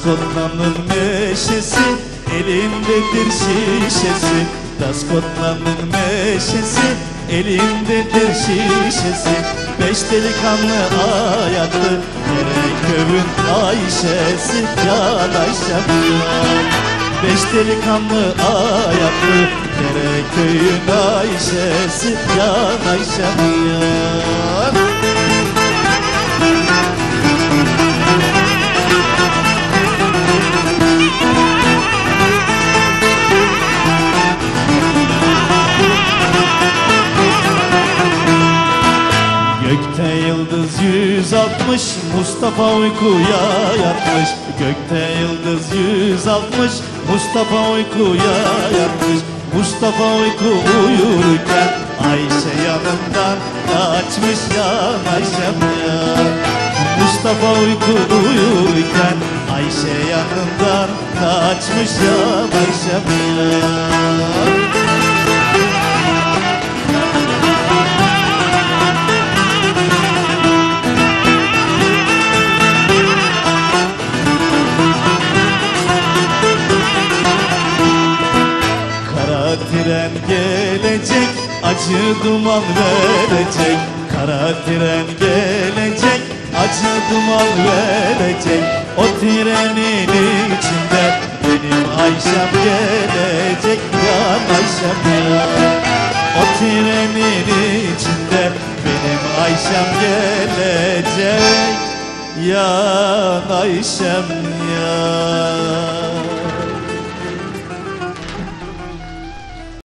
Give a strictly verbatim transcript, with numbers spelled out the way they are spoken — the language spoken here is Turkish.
Daskotlanın meşesi, elimdedir şişesi. Daskotlanın meşesi, elimdedir şişesi. Beş delikanlı ayaklı, Dereköy'ün Ayşe'si, yan Ayşem yan. Beş delikanlı ayaklı, Dereköy'ün Ayşe'si, yan Ayşem yan. Gökte yıldız yüz altmış, Mustafa uykuya yatmış. Gökte yıldız yüz altmış, Mustafa uykuya yatmış. Mustafa uyku uyurken Ayşe yanından kaçmış, yan Ayşem yan. Mustafa uyku uyurken Ayşe yanından kaçmış, yan Ayşem yan. Tren gelecek, acı duman verecek. Kara tren gelecek, acı duman verecek. O trenin içinde benim Ayşem gelecek, yan Ayşem yan. O trenin içinde benim Ayşem gelecek, yan Ayşem yan.